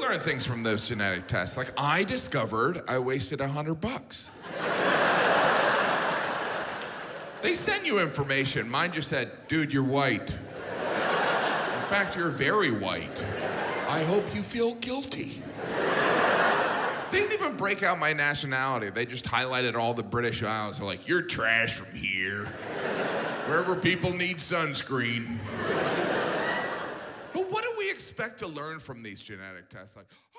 learn things from those genetic tests. Like, I discovered I wasted $100. They send you information. Mine just said, dude, you're white. In fact, you're very white. I hope you feel guilty. They didn't even break out my nationality. They just highlighted all the British Isles. They're like, you're trash from here. Wherever people need sunscreen. But what do we expect to learn from these genetic tests? Like,